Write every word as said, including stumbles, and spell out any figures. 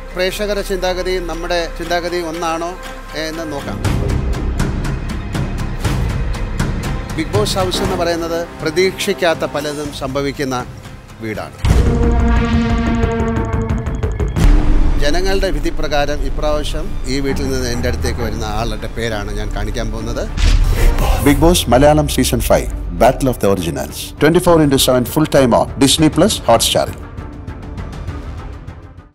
പ്രേക്ഷകരുടെ ചിന്താഗതിയും നമ്മുടെ ചിന്താഗതിയും ഒന്നാണോ എന്ന് നോക്കാം. ബിഗ് ബോസ് ഹൗസ് എന്ന് പറയുന്നത് പ്രതീക്ഷിക്കാത്ത പലതും സംഭവിക്കുന്ന വീടാണ്. ജനങ്ങളുടെ വിധി പ്രകാരം ഇപ്രാവശ്യം ഈ വീട്ടിൽ നിന്ന് എൻ്റെ അടുത്തേക്ക് വരുന്ന ആളുടെ പേരാണ് ഞാൻ കാണിക്കാൻ പോകുന്നത്. Bigg Boss Malayalam Season five, Battle of the Originals. twenty-four into seven full time on Disney Plus Hotstar.